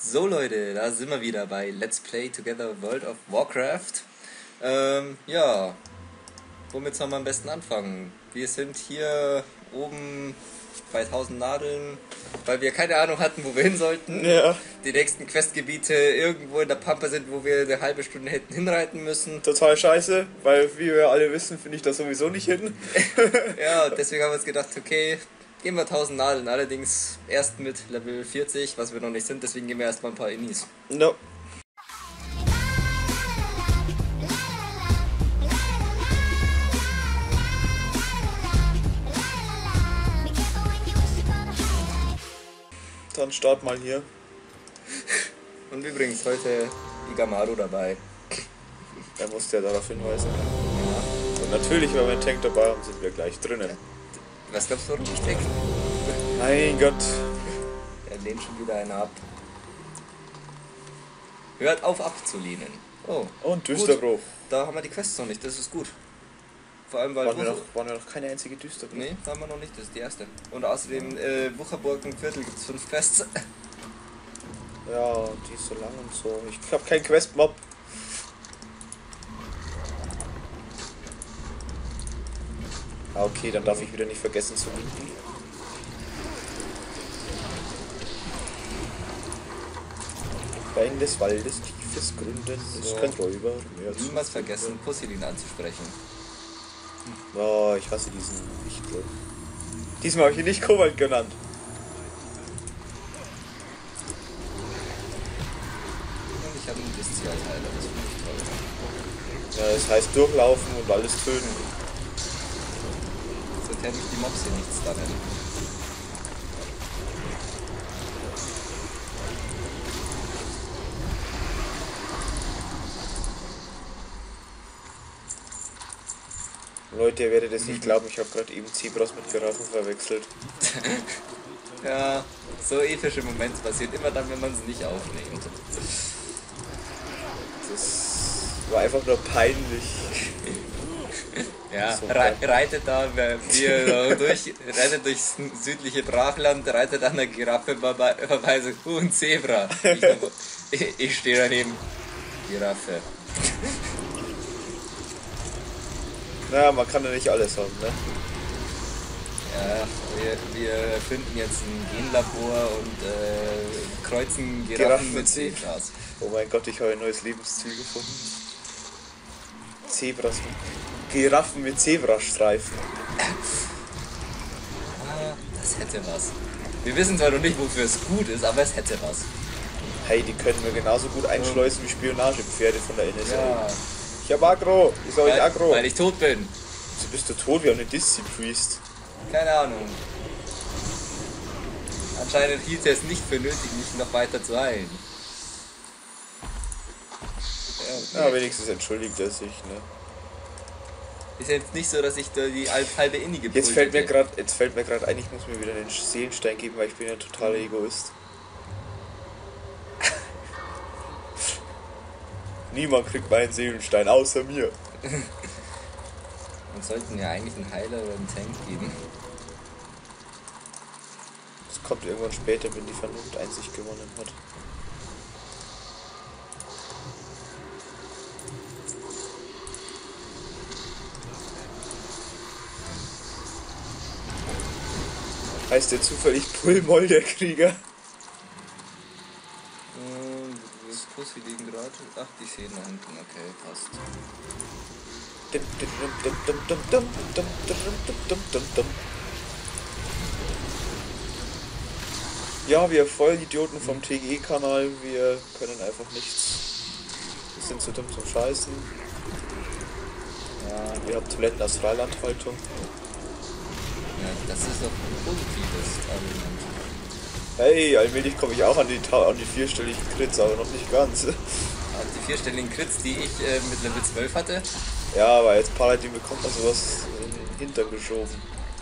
So Leute, da sind wir wieder bei Let's Play Together World of Warcraft. Ja, womit sollen wir am besten anfangen? Wir sind hier oben bei 1000 Nadeln, weil wir keine Ahnung hatten, wo wir hin sollten. Ja. Die nächsten Questgebiete irgendwo in der Pampa sind, wo wir eine halbe Stunde hätten hinreiten müssen. Total scheiße, weil wie wir alle wissen, finde ich das sowieso nicht hin. Ja, deswegen haben wir uns gedacht, okay, gehen wir 1000 Nadeln, allerdings erst mit Level 40, was wir noch nicht sind, deswegen gehen wir erstmal ein paar Innis. No. Dann start mal hier. Und übrigens heute Igamaru dabei. Er musste ja darauf hinweisen. Und natürlich, wenn wir einen Tank dabei haben, sind wir gleich drinnen. Was glaubst du, warum ich denke? Mein Gott. Er lehnt schon wieder einen ab. Hört auf abzulehnen. Oh. Und Düsterbruch. Da haben wir die Quests noch nicht, das ist gut. Vor allem, weil Waren wir noch keine einzige Düsterbruch? Nee, haben wir noch nicht, das ist die erste. Und außerdem, Wucherburgenviertel gibt es 5 Quests. Ja, die ist so lang und so. Ich hab keinen Quest-Mob. Ah, okay, dann darf ich wieder nicht vergessen zu winken. Wein des Waldes, tiefes Gründen, ist kein Räuber mehr. Niemals vergessen, Pussilin anzusprechen. Oh, ich hasse diesen Wichtel. Diesmal habe ich ihn nicht Kobold genannt. Und ich habe einen Diszi als Heiler, das finde ich toll. Ja, das heißt durchlaufen und alles töten. Sonst hätte ich die Mobs hier nichts darin. Leute, ihr werdet es nicht glauben, ich habe gerade eben Zebras mit Giraffen verwechselt. Ja, so epische Momente passieren immer dann, wenn man es nicht aufnimmt. Das war einfach nur peinlich. Ja, So reitet da, reitet durchs südliche Brachland, reitet an der Giraffe vorbei, so, ein Zebra. Ich stehe daneben. Giraffe. Naja, man kann ja nicht alles haben, ne? Ja, wir finden jetzt ein Genlabor und kreuzen Giraffen mit Zebras. Oh mein Gott, ich habe ein neues Lebensziel gefunden. Zebras. Giraffen mit Zebrastreifen. Ah, das hätte was. Wir wissen zwar noch nicht, wofür es gut ist, aber es hätte was. Hey, die können wir genauso gut einschleusen wie Spionagepferde von der NSA. Ja. Ich hab Aggro. Wie soll ich Aggro? Weil ich tot bin. Wieso bist du tot? Wir haben einen Diszi-Priest. Keine Ahnung. Anscheinend hielt er es nicht für nötig, mich noch weiter zu heilen. Ja, wenigstens entschuldigt er sich, ne? Ist jetzt nicht so, dass ich da die halbe Inni gepult Jetzt fällt mir gerade ein, ich muss mir wieder einen Seelenstein geben, weil ich bin ja totaler Egoist. Niemand kriegt meinen Seelenstein, außer mir. Wir sollten ja eigentlich einen Heiler oder einen Tank geben. Das kommt irgendwann später, wenn die Vernunft Einsicht gewonnen hat. Heißt der zufällig Pulmoll, der Krieger? Das Pussy liegen gerade. Ach, die sehen da hinten. Okay, passt. Ja, wir Vollidioten vom TGE-Kanal, wir können einfach nichts. Wir sind zu dumm zum Scheißen. Ja, wir haben Toiletten als Freilandhaltung. Ja, das ist doch ein positives Argument. Hey, allmählich komme ich auch an die vierstelligen Crits, aber noch nicht ganz. Auf die vierstelligen Crits, die ich mit Level 12 hatte. Ja, aber als Paladin bekommt man sowas in den Hintern geschoben.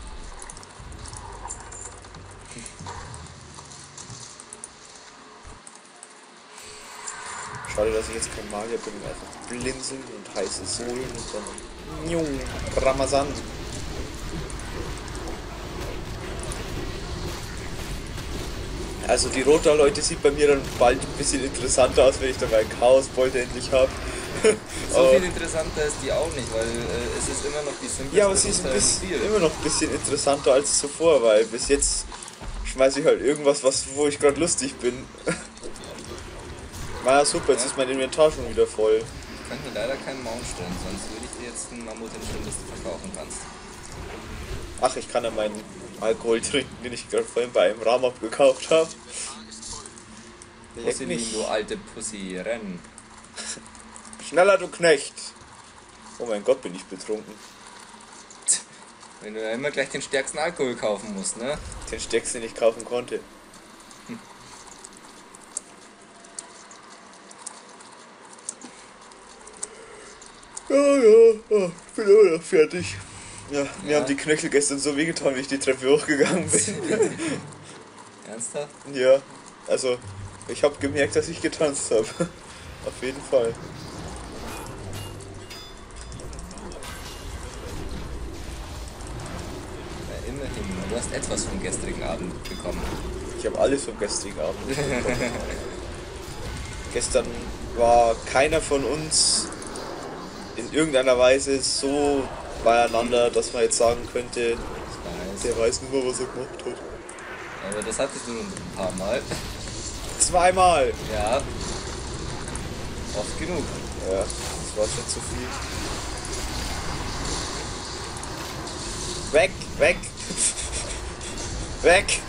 Schade, dass ich jetzt kein Magier bin und einfach blinzeln und heiße Sohlen und dann Ramazan. Also die Rota-Leute sieht bei mir dann bald ein bisschen interessanter aus, wenn ich dann meinen Chaosbolt endlich habe. So viel interessanter ist die auch nicht, weil es ist immer noch die simpleste. Ja, aber sie ist immer noch ein bisschen interessanter als zuvor, weil bis jetzt schmeiße ich halt irgendwas, wo ich gerade lustig bin. Na super, jetzt ist mein Inventar schon wieder voll. Ich könnte leider keinen Mount stellen, sonst würde ich dir jetzt einen Mammut hinstellen, das du verkaufen kannst. Ach, ich kann ja meinen Alkohol trinken, den ich gerade vorhin bei einem Ramab gekauft habe. Pussy, du alte Pussy, renn. Schneller, du Knecht! Oh mein Gott, bin ich betrunken. Wenn du ja immer gleich den stärksten Alkohol kaufen musst, ne? Den stärksten, den ich kaufen konnte. Ja, ich bin immer noch fertig. Ja, mir haben die Knöchel gestern so wehgetan, wie ich die Treppe hochgegangen bin. Ernsthaft? Ja, also ich habe gemerkt, dass ich getanzt habe. Auf jeden Fall. Ja, immerhin. Du hast etwas vom gestrigen Abend bekommen. Ich habe alles vom gestrigen Abend bekommen. Gestern war keiner von uns in irgendeiner Weise so beieinander, dass man jetzt sagen könnte, der weiß nur mal, was er gemacht hat. Aber das hattest du ein paar Mal. Zweimal! Ja. Oft genug. Ja, das war schon zu viel. Weg! Weg! Weg!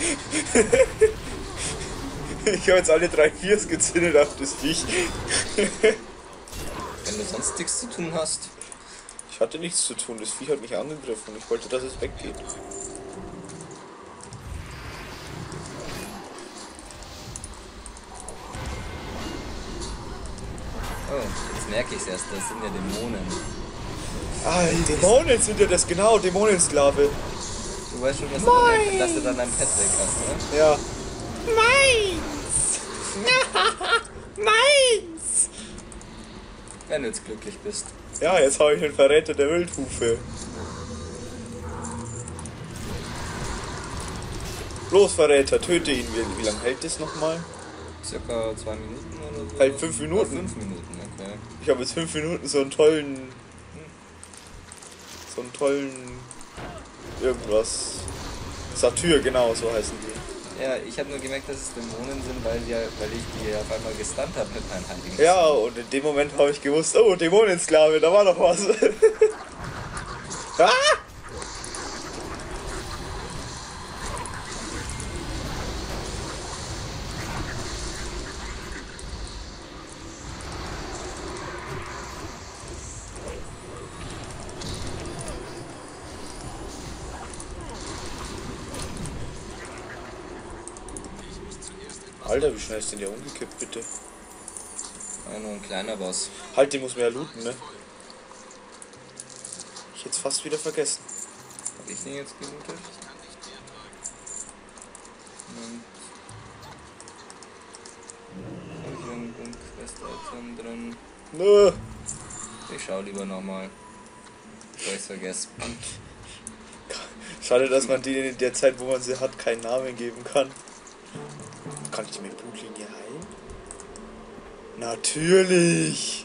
Ich habe jetzt alle 3 Viers gezündet auf das Viech. Wenn du sonst nichts zu tun hast. Ich hatte nichts zu tun, das Viech hat mich angegriffen und ich wollte, dass es weggeht. Oh, jetzt merke ich es erst, das sind ja Dämonen. Ah, die Dämonen sind ja das, genau, Dämonensklave. Du weißt schon, dass du dann dein Pet weg hast, ne? Ja. Meins! Meins! Wenn du jetzt glücklich bist. Ja, jetzt habe ich den Verräter der Wildhufe. Los, Verräter, töte ihn. Wie lange hält das nochmal? Circa 2 Minuten oder so? Halt 5 Minuten. 5 Minuten, okay. Ich habe jetzt 5 Minuten so einen tollen... irgendwas. Satyr, genau, so heißen die. Ja, ich habe nur gemerkt, dass es Dämonen sind, weil ich die auf einmal gestunt habe mit meinen Heiligen. Ja, und in dem Moment habe ich gewusst, oh, Dämonensklave, da war noch was. Ah! Alter, wie schnell ist denn der umgekippt, bitte? Ja, nur ein kleiner Boss. Halt, den muss man ja looten, ne? Ich hätte es fast wieder vergessen. Hab ich den jetzt gelootet? Hab ich irgendwo ein Quest-Item drin? Nö. Ich schau lieber nochmal. Bevor ich's vergesse. Schade, dass man denen in der Zeit, wo man sie hat, keinen Namen geben kann. Kann ich mir Blutlinie heilen? Natürlich!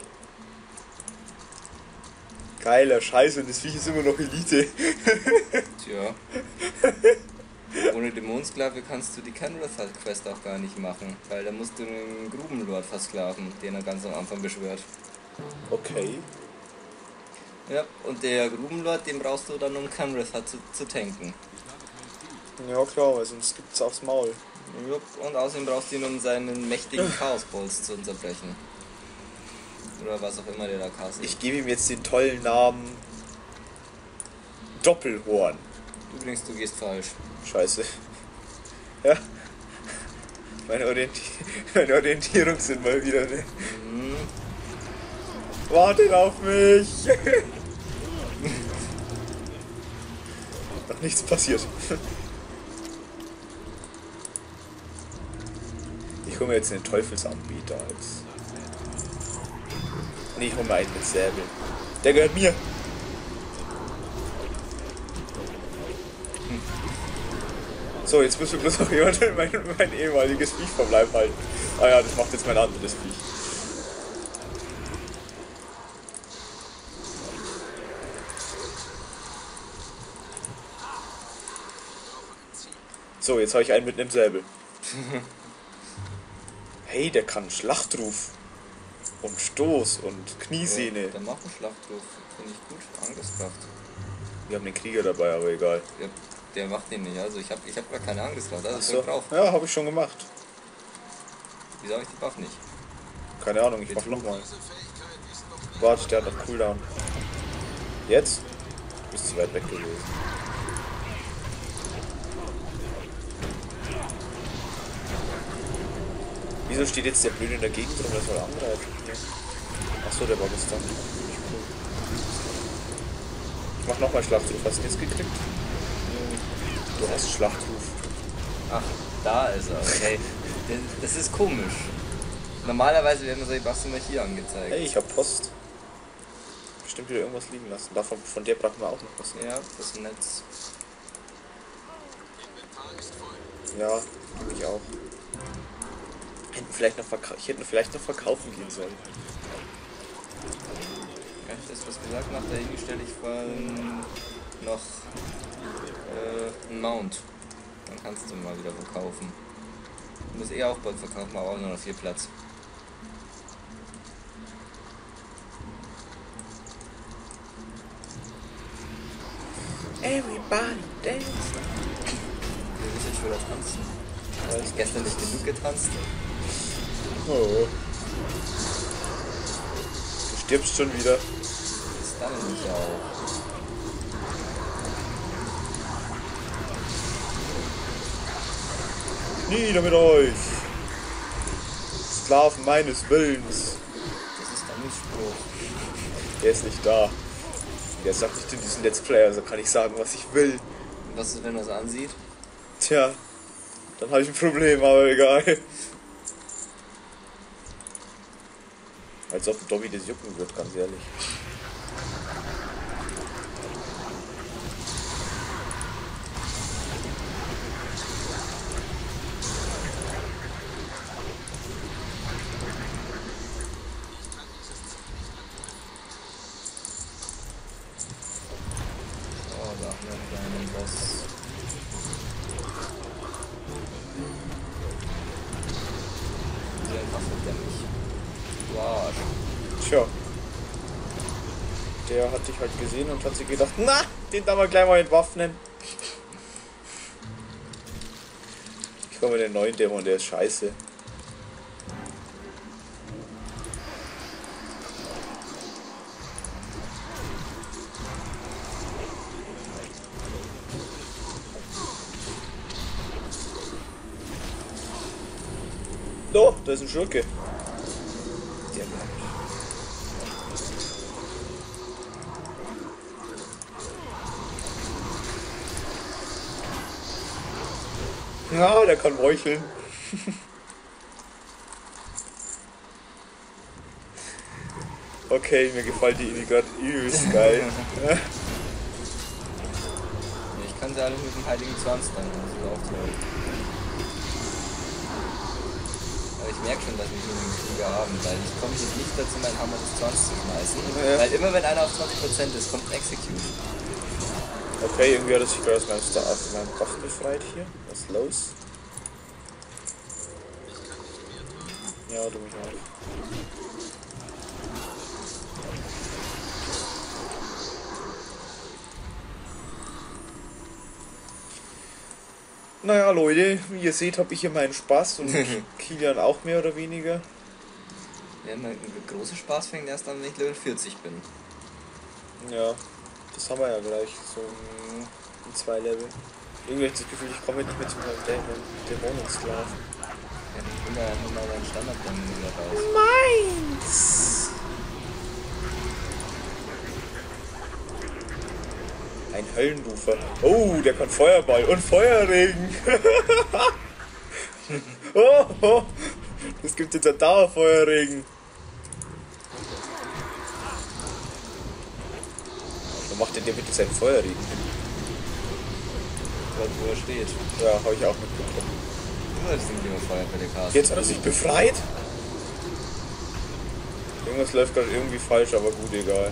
Geiler Scheiße, und das Viech ist immer noch Elite. Tja. Ohne Dämonensklave kannst du die Kenrath-Quest auch gar nicht machen, weil da musst du einen Grubenlord versklaven, den er ganz am Anfang beschwört. Okay. Ja, und der Grubenlord, den brauchst du dann, um Kenrath zu tanken. Ja klar, weil sonst gibt's aufs Maul. Jupp, und außerdem brauchst du ihn, um seinen mächtigen Chaosbolz zu unterbrechen. Oder was auch immer der da castet. Ich gebe ihm jetzt den tollen Namen Doppelhorn. Übrigens, du gehst falsch. Scheiße. Ja. Meine Orientierung sind mal wieder, ne? Mhm. Wartet auf mich! Noch nichts passiert. Ich hole mir jetzt einen Teufelsanbieter als. Nee, ich hole mir einen mit Säbel. Der gehört mir! So, jetzt müssen wir bloß noch jemand mein ehemaliges Viech vom Leib halten. Ah ja, das macht jetzt mein anderes Viech. So, jetzt habe ich einen mit einem Säbel. Hey, der kann Schlachtruf und Stoß und Kniesehne. Ja, der macht einen Schlachtruf, finde ich gut. Angriffskraft. Wir haben den Krieger dabei, aber egal. Ja, der macht den nicht, also ich hab gar keine Angriffskraft. So. Also drauf. Ja, habe ich schon gemacht. Wieso habe ich die Buff nicht? Keine Ahnung, ich mach nochmal. Warte, der hat noch Cooldown. Jetzt? Du bist zu weit weg gewesen. Wieso steht jetzt der Blöde in der Gegend rum, das soll angreifen? Achso, der war gestern. Ich mach nochmal Schlachtruf. Hast du den jetzt gekriegt? Du hast Schlachtruf. Ach, da ist er, okay. Das ist komisch. Normalerweise werden solche Buffs immer hier angezeigt. Hey, ich hab Post. Bestimmt wieder irgendwas liegen lassen. Davon, von der brauchen wir auch noch was. Ja, das Netz. Ja, ich auch. Ich hätte vielleicht noch verkaufen gehen sollen. Kann ich das was gesagt? Nach der Linie stelle ich vor allem noch einen Mount. Dann kannst du mal wieder verkaufen. Du musst auch bald verkaufen, aber auch nur noch 4 Platz. Everybody dance. Wir müssen jetzt schon wieder tanzen. Weil ich gestern nicht genug getanzt. Oh. Du stirbst schon wieder. Das dann nicht auch. Nieder mit euch! Sklaven meines Willens! Das ist dein Spruch. Der ist nicht da. Der sagt nicht in diesem Let's Play, also kann ich sagen, was ich will. Was ist, wenn er es ansieht? Tja, dann habe ich ein Problem, aber egal. Als ob Dobby das jucken wird, ganz ehrlich. Oh, da haben wir wieder einen Boss. Wie entwaffnet der mich? Wow. Tja. Der hat dich halt gesehen und hat sich gedacht, na, den darf man gleich mal entwaffnen. Ich komme mit den neuen Dämon, der ist scheiße. Oh, da ist ein Schurke. Der bleibt. Ja, der kann meucheln. Okay, mir gefällt die Idee gerade übelst geil. Ich kann sie alle mit dem Heiligen Zwanz dann, das ist auch toll. Aber ich merke schon, dass wir nur einen Krieger haben, weil ich komme jetzt nicht dazu, meinen Hammer des Zorns zu schmeißen. Ja. Weil immer wenn einer auf 20% ist, kommt ein Execute. Okay, irgendwie hat er sich gerade aus meinem Kopf befreit hier. Was ist los? Ja, du mich auch. Naja, Leute, wie ihr seht, habe ich hier meinen Spaß und Kilian auch mehr oder weniger. Ja, mein großer Spaß fängt erst an, wenn ich Level 40 bin. Ja, das haben wir ja gleich, so in 2 Level. Irgendwie habe ich das Gefühl, ich komme nicht mehr zu meinem Dämonensklaven. Ja, ich bin ja einfach mal beim Standard-Dämon wieder raus. Meins! Ein Höllenrufer. Oh, der kann Feuerball und Feuerregen. Oh, oh, das gibt jetzt einen Dauerfeuerregen. Wo macht denn der bitte seinen Feuerregen hin? gerade, wo er steht. Ja, habe ich auch mitbekommen. Ja, das sind die überfeuert bei der Karte. Jetzt hat er sich befreit? Irgendwas läuft gerade irgendwie falsch, aber gut, egal.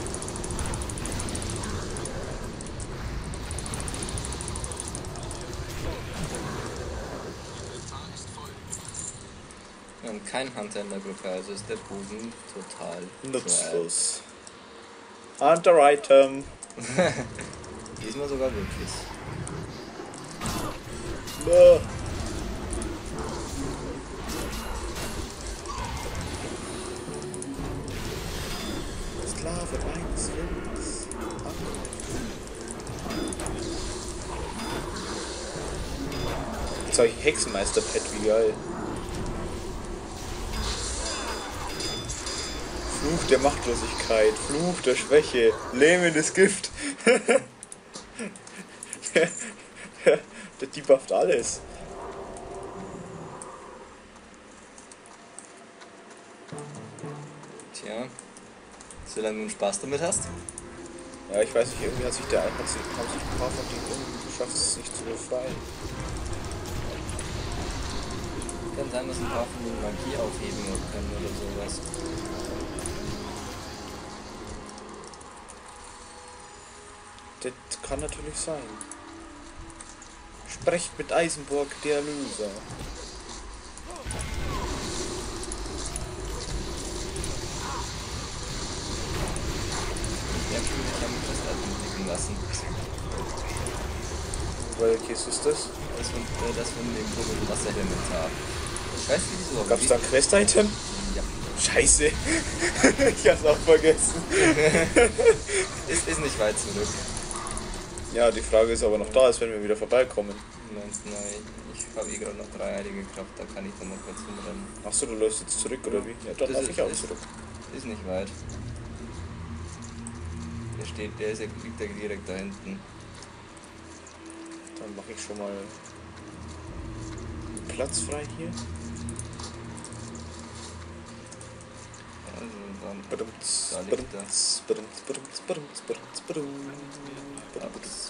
Wir haben keinen Hunter in der Gruppe, also ist der Bogen total nutzlos. Hunter-Item. Diesmal sogar wirklich. No. Sklave meines Willens. Jetzt habe ich Hexenmeister-Pet, wie geil. Fluch der Machtlosigkeit, Fluch der Schwäche, lähmendes Gift. Der debufft alles. Tja, solange du Spaß damit hast. Ja, ich weiß nicht, irgendwie haben sich ein paar von denen irgendwie geschafft, es nicht zu befreien. Kann sein, dass ein paar von den Magie aufheben können oder sowas. Das kann natürlich sein. Sprecht mit Eisenburg, der Loser. Ja, ich habe mich das blicken lassen. Welches ist das? Das von dem roten Wasserelementar. Ich weiß nicht wieso. Gab's da ein Quest-Item? Ja. Scheiße. Ich hab's auch vergessen. Ist nicht weit zurück. Ja, die Frage ist aber noch da, ist, wenn wir wieder vorbeikommen. Nein, ich habe eh gerade noch 3 heilige Kraft, da kann ich dann noch kurz rumrennen. Achso, du läufst jetzt zurück oder wie? Ja, dann Das lauf ich auch zurück. Ist nicht weit. Liegt ja direkt da hinten. Dann mache ich schon mal Platz frei hier. Also dann, Badumts, da liegt er. badumts, badumts, badumts, badumts, badumts, badumts, badumts.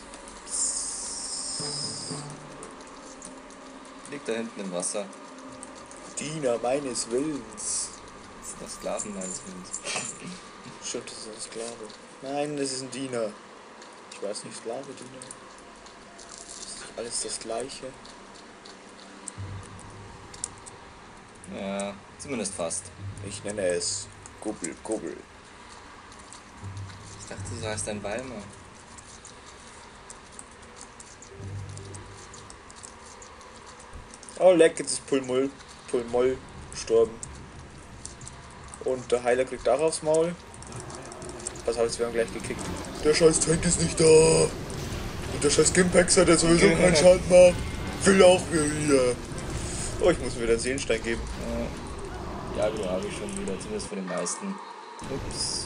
Liegt da hinten im Wasser. Diener meines Willens. Das ist das Sklaven meines Willens. Stimmt, das ist ein Sklave. Nein, das ist ein Diener. Ich weiß nicht, Sklave, Diener. Ist nicht alles das Gleiche? Ja, zumindest fast. Ich nenne es Gubbel, Gubbel. Ich dachte, du heißt ein Weimar. Oh, leck, jetzt ist Pulmoll gestorben. Und der Heiler kriegt auch aufs Maul. Pass auf, jetzt werden wir gleich gekickt. Der scheiß Tank ist nicht da. Und der scheiß Gimpaxer, der sowieso keinen Schaden macht, will auch wieder. Oh, ich muss mir wieder einen Seelenstein geben. Ja, du habe ich schon wieder, zumindest von den meisten. Ups.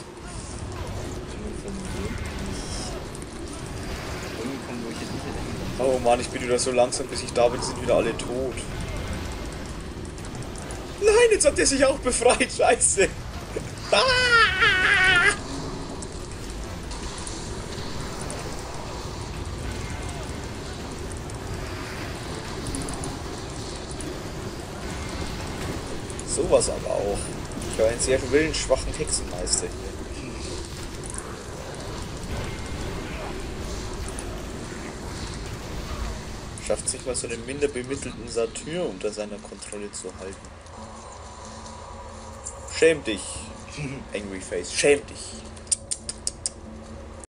Wo ich jetzt nicht hin. Oh Mann, ich bin wieder so langsam, bis ich da bin, sind wieder alle tot. Nein, jetzt hat der sich auch befreit, scheiße. Ah! Sowas aber auch. Ich habe einen sehr willensschwachen Hexenmeister hier. Schafft sich mal so einen minder bemittelten Satyr unter seiner Kontrolle zu halten. Schäm dich, Angry Face, schäm dich.